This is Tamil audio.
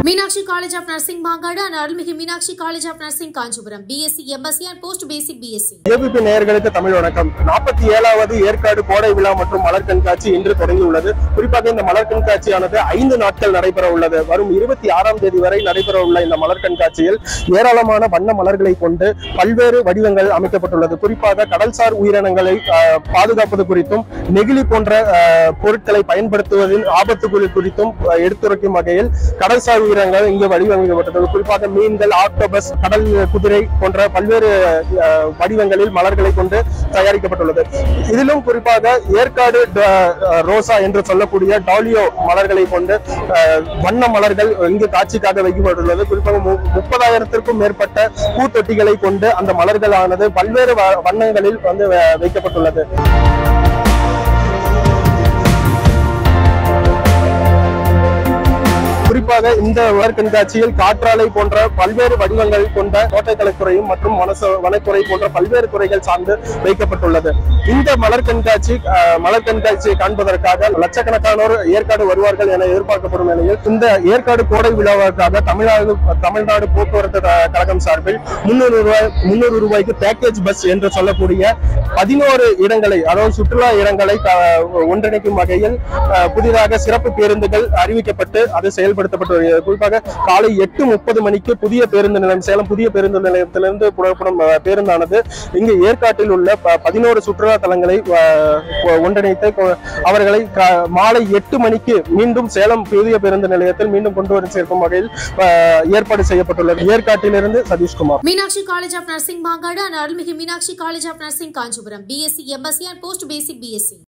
Meenakshi College of Nursing Mangadu and Arulmigu Meenakshi College of Nursing Kanchipuram BSc MSc and Post Basic BSc. ABP நேயர்களுக்கு தமிழ் வணக்கம். 47வது ஏற்காடு கோடை விழா மற்றும் மலர் கண்காட்சி இன்று தொடங்கி உள்ளது. குறிப்பாக இந்த மலர் கண்காட்சியானது 5 நாட்கள் நடைபெற உள்ளது. வரும் 26ஆம் தேதி வரை நடைபெற உள்ள இந்த மலர் கண்காட்சியில் ஏராளமான வண்ண மலர்களை கொண்டு பல்வேறு வடிவங்கள் அமைக்கப்பட்டுள்ளது. குறிப்பாக கடல்சார் உயிரினங்களை பாதுகாப்பது குறித்தும் நெகிழி போன்ற பொருட்களை பயன்படுத்துவதின் ஆபத்துகள் குறித்தும் எடுத்துரைக்கும் வகையில் கடல்சார் உயிரினங்கள் இங்கு வடிவமைக்கப்பட்டது. குறிப்பாக மீன்கள், ஆக்டோபஸ், கடல் குதிரை போன்ற பல்வேறு வடிவங்களில் மலர்களை கொண்டு தயாரிக்கப்பட்டுள்ளது. இதிலும் குறிப்பாக ஏற்காடு ரோசா என்று சொல்லக்கூடிய டாலியோ மலர்களை கொண்டு வண்ண மலர்கள் இங்கு காட்சிக்காக வைக்கப்பட்டுள்ளது. குறிப்பாக 30,000க்கும் மேற்பட்ட பூத்தொட்டிகளை கொண்டு அந்த மலர்களானது பல்வேறு வண்ணங்களில் வந்து வைக்கப்பட்டுள்ளது. குறிப்பாக இந்த மலர் கண்காட்சியில் காற்றாலை போன்ற பல்வேறு வடிவங்கள் கொண்ட தோட்டக்கலைத்துறையும் மற்றும் வனத்துறை போன்ற பல்வேறு துறைகள் சார்ந்து வைக்கப்பட்டுள்ளது. இந்த மலர் கண்காட்சியை காண்பதற்காக லட்சக்கணக்கானோர் ஏற்காடு வருவார்கள் என எதிர்பார்க்கப்படும் நிலையில் இந்த ஏற்காடு கோடை விழாவிற்காக தமிழ்நாடு போக்குவரத்து கழகம் சார்பில் 300 ரூபாய்க்கு பேக்கேஜ் பஸ் என்று சொல்லக்கூடிய 11 இடங்களை, அதாவது சுற்றுலா இடங்களை ஒன்றிணைக்கும் வகையில் புதிதாக சிறப்பு பேருந்துகள் அறிவிக்கப்பட்டு அது செயல்படுத்தப்பட்டு வருகிறது. குறிப்பாக காலை 8:30 மணிக்கு புதிய பேருந்து நிலையம், சேலம் புதிய பேருந்து நிலையத்திலிருந்து புறப்படும் பேருந்தானது இங்கு ஏற்காட்டில் உள்ள 11 சுற்றுலா தலங்களை ஒன்றிணைத்து அவர்களை மாலை 8 மணிக்கு மீண்டும் சேலம் புதிய பேருந்து நிலையத்தில் மீண்டும் கொண்டு வந்து சேர்க்கும் வகையில் ஏற்பாடு செய்யப்பட்டுள்ளது. ஏற்காட்டிலிருந்து Satishkumar. Meenakshi College of Nursing Mangadu and Arulmigu Meenakshi College of Nursing Kanchipuram BSc MSc and Post Basic BSc.